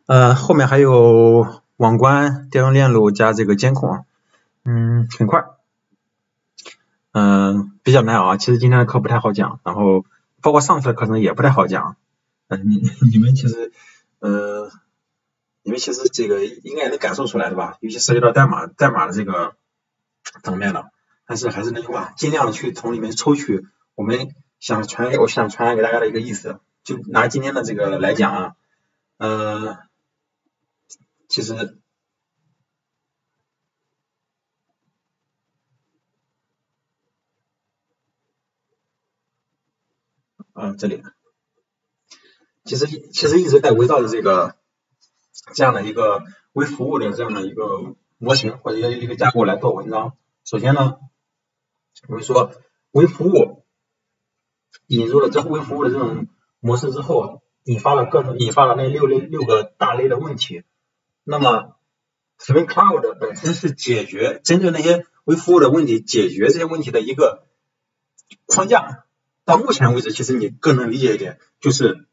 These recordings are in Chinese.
后面还有网关、调用链路加这个监控，很快，比较难熬。其实今天的课不太好讲，然后包括上次的课程也不太好讲。你们其实这个应该也能感受出来的吧？尤其涉及到代码的这个层面的，但是还是那句话，尽量的去从里面抽取我想传达给大家的一个意思。就拿今天的这个来讲啊，其实这里其实一直在围绕着这样的一个微服务的这样的一个模型或者一个架构来做文章。首先呢，我们说微服务引入了微服务的这种模式之后，引发了那六个大类的问题。那么 Spring Cloud 本身是针对那些微服务的问题，解决这些问题的一个框架。到目前为止，其实你更能理解一点，就是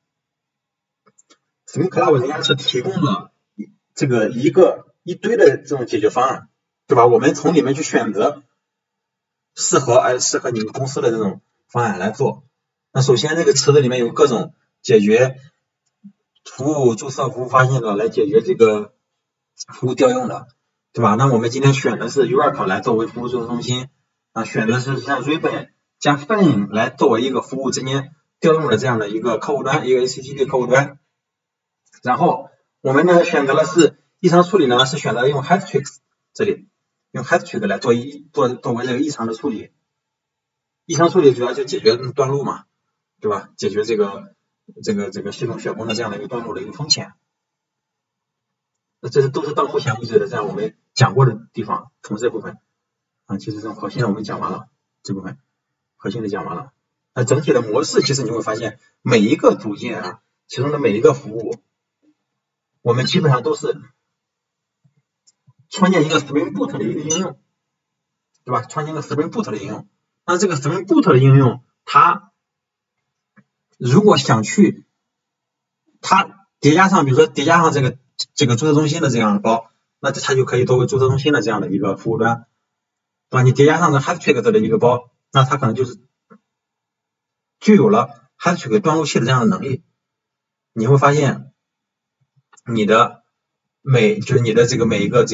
Spring Cloud 人家是提供了这个一堆的这种解决方案，对吧？我们从里面去选择适合你们公司的这种方案来做。那首先这个池子里面有各种解决服务注册、服务发现的，来解决这个服务调用的，对吧？那我们今天选的是 Oracle 来作为服务注册中心，选的是像 Ribbon 加 Fin 来作为一个服务之间调用的这样的一个客户端，一个 HTTP 客户端。然后我们呢选择了是异常处理呢，是选择用 Hashtricks 这里用 Hashtricks 来作为这个异常的处理。异常处理主要就解决断路嘛，对吧？解决这个系统血崩的这样的一个断路的一个风险。那这都是到目前为止的这样我们讲过的地方，从这部分其实这种核心的我们讲完了，这部分核心的讲完了。那整体的模式其实你会发现每一个组件其中的每一个服务，我们基本上都是创建一个 Spring Boot 的一个应用，对吧？创建一个 Spring Boot 的应用。那这个 Spring Boot 的应用，它如果想去它叠加上，比如说叠加上这个注册中心的这样的包，那它就可以作为注册中心的这样的一个服务端，对吧？你叠加上这 Hashtricks 的一个包，那它可能就是具有了 Hashtricks 断路器的这样的能力。你会发现你的每一个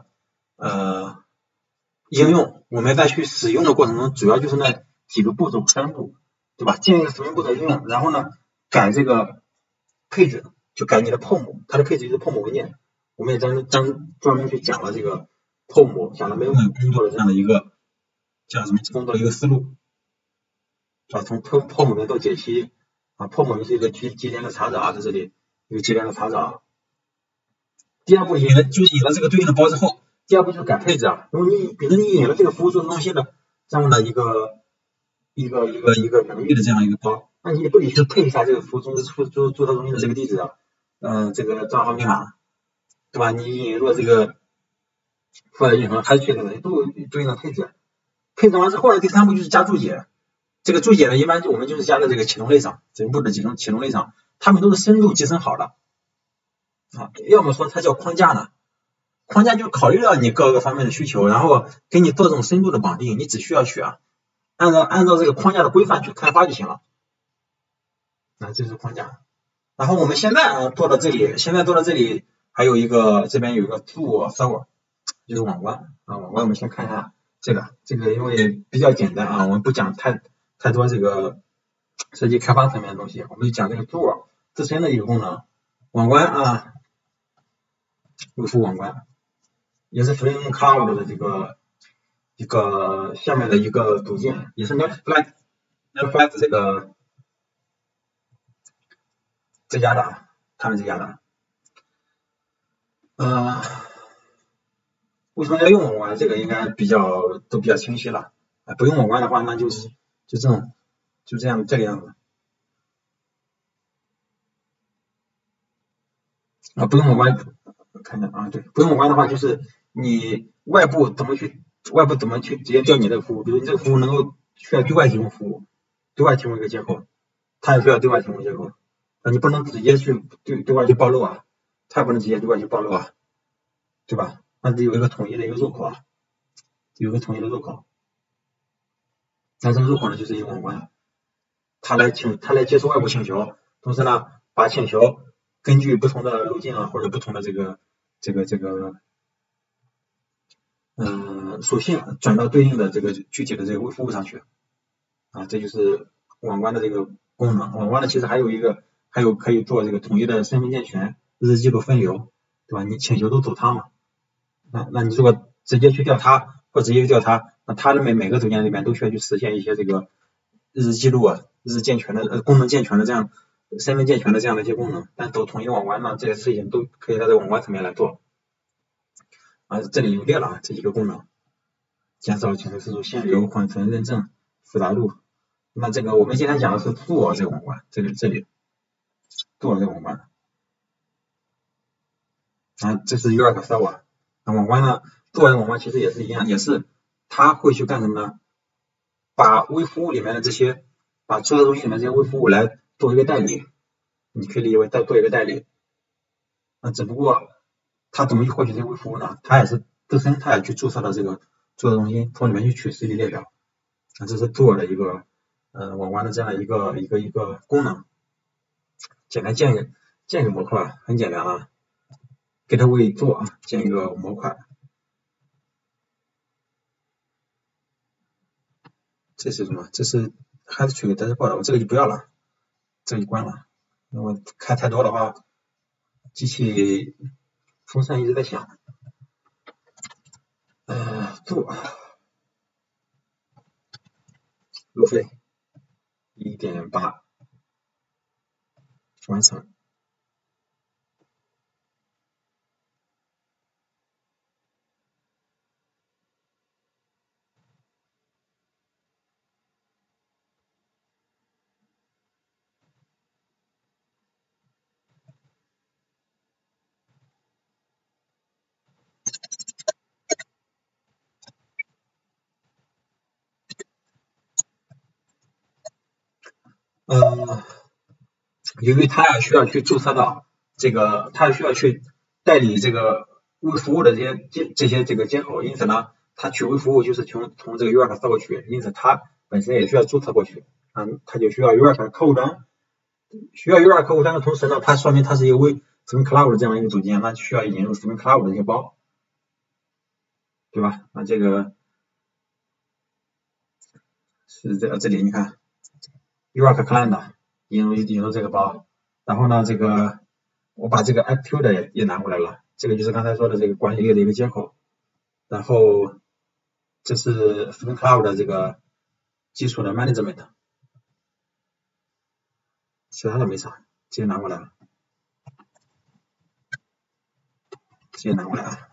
应用，我们在去使用的过程中，主要就是那几个步骤3步，对吧？建一个 Spring Boot 的应用，然后呢改这个配置，就改你的 POM， 它的配置就是 POM 文件。我们也专门去讲了这个 POM， 讲了美稳工作的这样的一个工作的一个思路，从 POM 里面做解析POM 是一个接连的查找，在这里一个接连的查找。第二步引了这个对应的包之后，第二步就是改配置如果比如你引了这个服务注册中心的这样的一个能力的这样一个包，那你不得去配一下这个服务注册中心的这个地址这个账号密码，对吧？你引入这个或者引入还是确定的都有对应的配置。配置完之后呢，第3步就是加注解。这个注解呢，一般我们就是加在这个启动类上，整部的启动类上，它们都是深度集成好的要么说它叫框架呢，框架就考虑到你各个方面的需求，然后给你做这种深度的绑定，你只需要去按照这个框架的规范去开发就行了。这是框架。然后我们现在做到这里，还有这边有一个 tool server， 就是网关网关我们先看一下这个因为比较简单我们不讲太多这个设计开发层面的东西，我们就讲这个 tool 自身的一个功能。网关微服务网关也是 Spring Cloud 的一个下面的一个组件，也是 NetFlix 这家的他们这家的为什么要用网关？这个应该都比较清晰了不用网关的话，那就是就这样这个样子不用网关，看一下对，不用网关的话，就是你外部怎么去直接调你这个服务，比如你这个服务能够需要对外提供服务，对外提供一个接口，它也需要对外提供接口你不能直接去对外去暴露它也不能直接对外去暴露啊，对吧？那得有一个统一的一个入口啊，有一个统一的入口。那这个入口呢，就是一个网关，它来接收外部请求，同时呢，把请求根据不同的路径啊，或者不同的这个属性转到对应的这个具体的这个微服务上去啊，这就是网关的这个功能。网关呢，其实还有可以做这个统一的身份健全、日志记录分流，对吧？你请求都走它嘛，那你如果直接去调它或直接去调它，那它的每个组件里面都需要去实现一些这个日志记录啊、日志健全的功能健全的这样身份健全的这样的一些功能。但走统一网关呢，这些事情都可以在这个网关层面来做啊。这里有列了啊，这几个功能。减少请求次数、限流、缓存、认证、复杂度。那这个我们今天讲的是做这个网关，这里做这个网关啊，这是 URL server。那网关呢，做这个网关其实也是一样，也是它会去干什么呢？把微服务里面的这些，把注册中心里面这些微服务来做一个代理，你可以理解为再做一个代理。那只不过它怎么去获取这些微服务呢？它也是自身它也去注册了这个注册中心，从里面去取实例列表。啊，这是做的一个网关的这样的一个功能。简单建一个模块，很简单啊 ，Gateway 做啊，建一个模块。这是什么？这是还是取个 dashboard， 我这个就不要了，这个就关了。那我开太多的话，机器风扇一直在响。做路费1.8，完成。由于它需要去注册到这个，它需要去代理这个微服务的这些这个接口，因此呢，它取微服务就是从这个 URL 扫过去，因此它本身也需要注册过去啊，它就需要 URL 客户端，需要 URL 客户端的同时呢，它说明它是一个Spring Cloud 这样一个组件，那需要引入 Spring Cloud 的一些包，对吧？那这个是这里你看 URL Client 引入这个包，然后呢，这个我把这个 IQ 的也拿过来了，这个就是刚才说的这个管理列的一个接口，然后这是 Spring Cloud 的这个基础的 management， 其他的没啥，直接拿过来了，直接拿过来啊，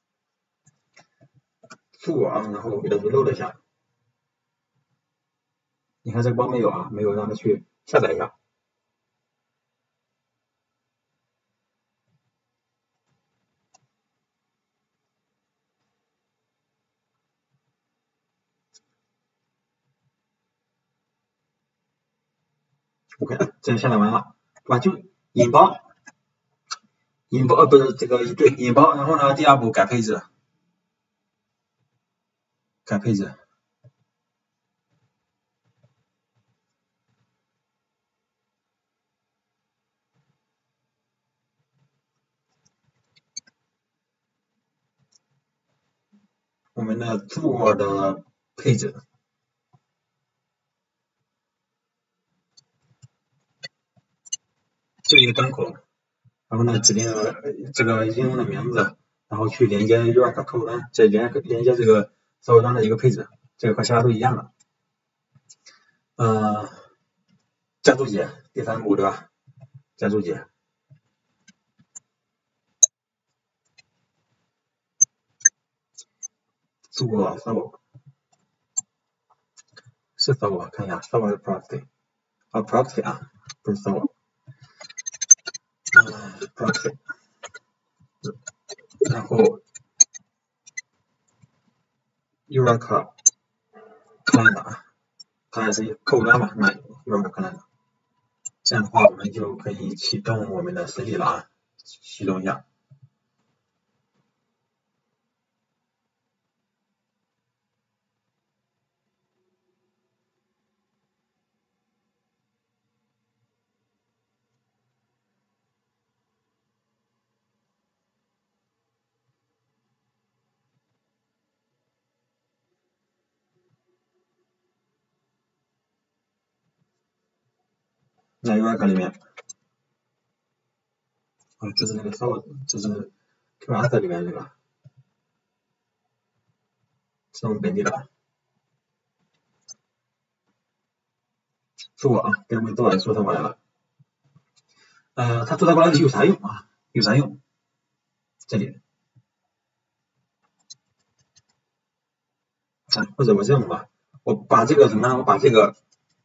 做啊，然后我给它 reload 一下，你看这个包没有啊？没有，让它去下载一下。OK， 这样下载完了，对吧？就引包不是这个对引包，然后呢，第二步改配置，我们的做的配置。就一个端口，然后呢指定这个应用的名字，然后去连接 URL 客户端，再连接这个客户端的一个配置，这个和其他都一样的。加注解第三步对吧？加注解，做 server 是 server， 看一下 server 是 proxy， proxy 啊，不是 server， proxy， 然后 URL client 啊，它还是一个客户端嘛，那 URL client， 这样的话我们就可以启动我们的实例了啊。 其中一样。那 URL 里面，这是那个 source， 这是 class 里面这个，是我们本地的。做啊，跟我们做完说它过来了。它做它过来有啥用啊？有啥用？这里，或者我这样吧，我把这个什么呢？我把这个。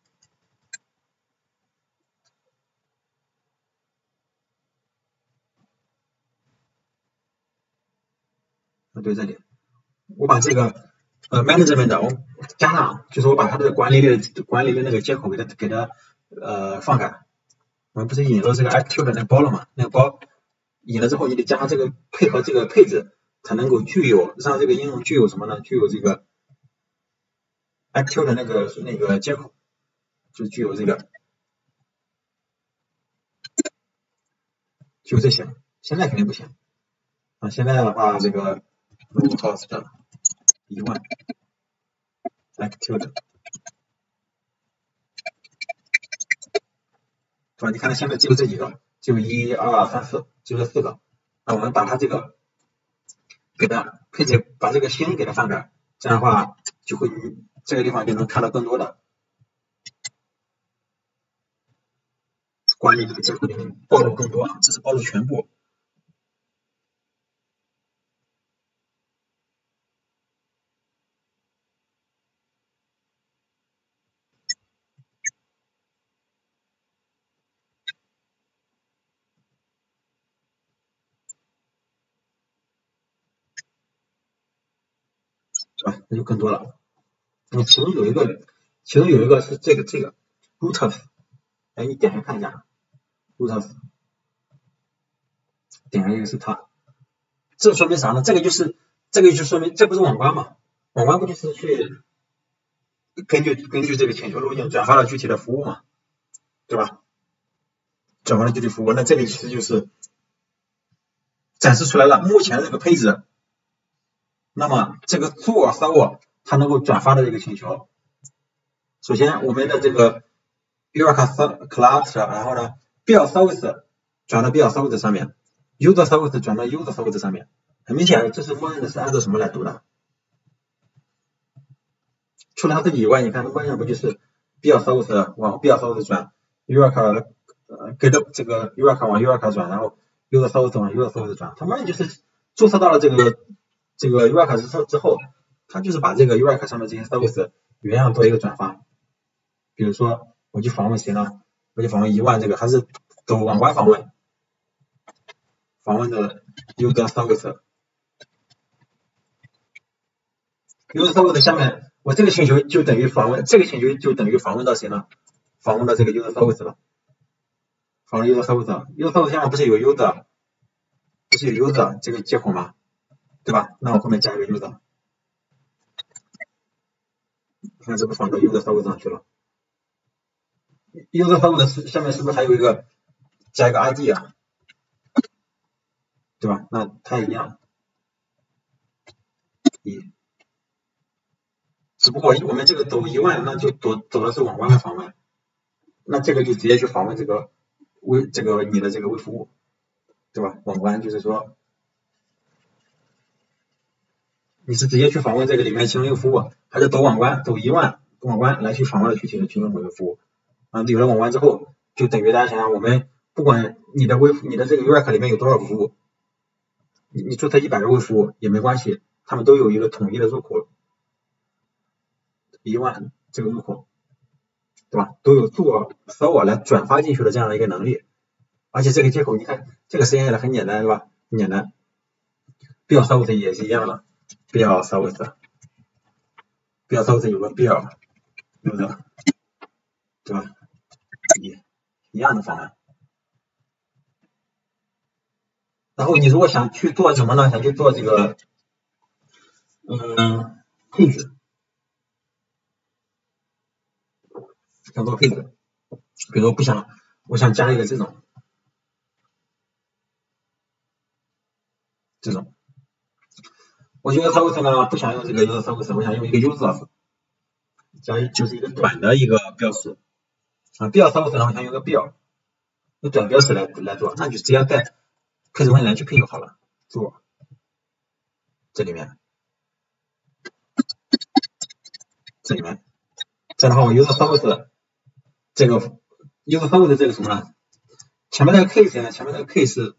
对，这里，我把这个management 我加上，就是我把它的管理的那个接口给它放开。我们不是引入这个 Active 的那个包了吗？那个包引了之后，你得加上这个配合这个配置，才能够让这个应用具有什么呢？具有这个 Active 的那个接口，就具有这些。现在肯定不行啊！现在的话，这个 root 的10000 Active 的。是吧？你看它现在只有这几个，就1、2、3、4，就这4个。那我们把它这个给它配置，把这个星给它放这儿，这样的话就会这个地方就能看到更多的管理这个接口里面暴露更多，这是暴露全部。是吧？那就更多了。那其中有一个是这个 rooters， 哎，你点开看一下 rooters， 点开一个是它，这说明啥呢？这个就说明这不是网关嘛？网关不就是去根据这个请求路径转发了具体的服务嘛，对吧？转发了具体服务，那这里其实就是展示出来了目前这个配置。那么这个做 server 它能够转发的这个请求，首先我们的这个 URL cluster， 然后呢 build service 转到 build service 上面 ，user service 转到 user service 上面，很明显这是默认的是按照什么来读的？除了它自己以外，你看它默认不就是 build service 往 build service 转 URL给的这个 URL 往 URL 转，然后 user service 往 user service 转，它默认就是注册到了这个 URL 之后，它就是把这个 URL 上面这些 service 原样做一个转发。比如说我去访问谁呢？我去访问10000这个，还是走网关访问的 user service。user service 下面我这个请求就等于访问，这个请求就等于访问到谁呢？访问到这个 user service 了。访问 user service，user service 下面不是有 user， 不是有 user 这个接口吗？对吧？那我后面加一个 user， 看这不放到 user service 上去了。user service 下面是不是还有一个加一个 ID 啊？对吧？那它一样，只不过我们这个走10000，那就走的是网关的访问，那这个就直接去访问这个你的这个微服务，对吧？网关就是说你是直接去访问这个里面其中一个服务，还是走网关走10000网关来去访问了具体的其中某个服务啊？有了网关之后，就等于大家想想，我们不管你的这个 URL 里面有多少个服务，你注册100个微服务也没关系，他们都有一个统一的入口，10000这个入口，对吧？都有做 server 来转发进去的这样的一个能力，而且这个接口你看这个实现起来很简单，对吧？很简单 ，build service 也是一样的 ，build service 有个 build 有的，对吧？一样的方案。 然后你如果想去做什么呢？想去做这个配置，想做配置，比如我想加一个这种，我觉得 service 呢不想用这个 user service， 我想用一个 user， 就是一个短的一个标识啊。标 service 呢，我想用个标，用短标识来做，那就直接在配置文栏去配就好了。做这里面，这样的话我 user service 这个 user service 这个什么呢？前面那个 case 呢？前面那个 case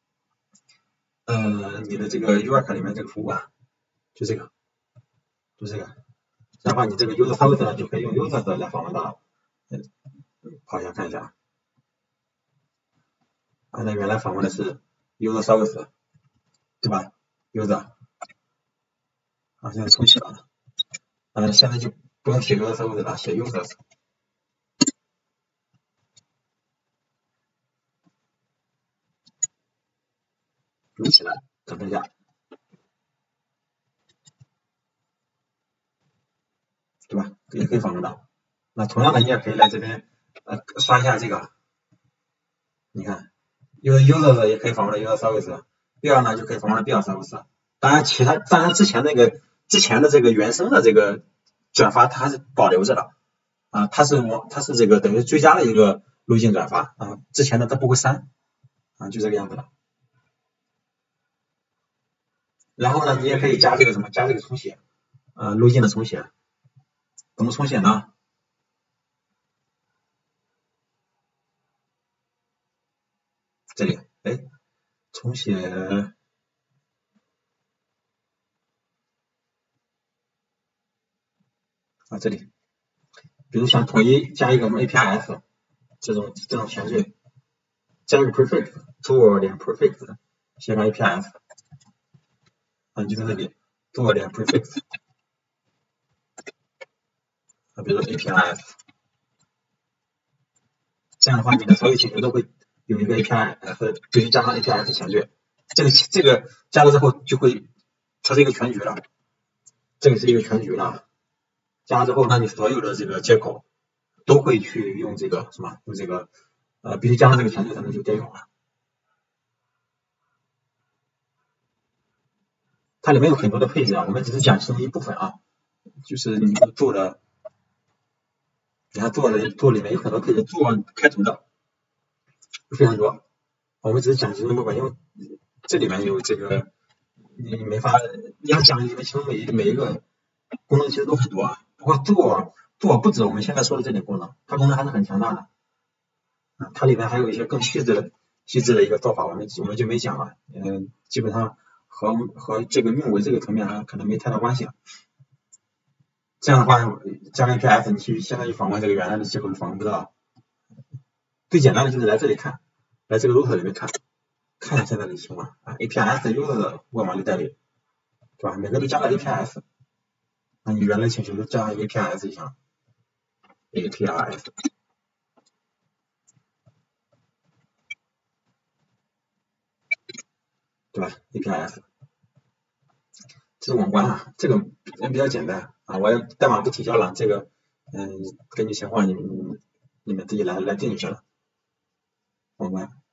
你的这个 URL 里面这个服务啊，就这个。这样的话，你这个 user service 呢，就可以用 user 的来访问到。跑一下看一下啊，那原来访问的是 user service， 对吧 ？user 啊，现在重写了。现在就不用写 user service 了，写 users。录起来，等一下，对吧？也可以访问到。那同样的，你也可以来这边刷一下这个，你看 user 也可以访问到 user service， 标呢就可以访问到标 service。当然之前的这个原生的这个转发它是保留着的啊，它是这个等于追加了一个路径转发啊，之前的它不会删啊，就这个样子的。然后呢，你也可以加这个重写路径的重写，怎么重写呢？这里重写啊，这里，比如想统一加一个什么 APIs 这种前缀，加一个 prefix tool 点 prefix 写上 APIs 啊，就在这里 tool 点 prefix 啊，比如说 APIs， 这样的话你的所有请求都会有一个 APIs， 必须加上 APIs 前缀，这个加了之后就会它是一个全局了，这个是一个全局了。加了之后，那你所有的这个接口都会去用这个什么？用这个必须加上这个前缀才能去接口了。它里面有很多的配置啊，我们只是讲其中一部分啊，就是你做的，你看做里面有很多配置，做开头的非常多，我们只是讲其中一部分，因为这里面有这个你没法，你要讲里面其中每一个功能其实都很多啊。不过做不止我们现在说的这点功能，它功能还是很强大的。它里面还有一些更细致的一个做法，我们就没讲了。基本上和这个运维这个层面可能没太大关系了。这样的话，加个 APIs， 你去相当于访问这个原来的接口是访问不到。最简单的就是来这里看，来这个 router 里面看一下现在的情况啊 ，APIs user 的问网率代理，对吧？每个都加了 APIs， 那你原来请求都加上 APIs 就行了 ，APIs。对吧 ？APIs， 这是网关啊，这个比较简单啊，我也代码不提交了，这个根据情况你们自己来定就行了，网关。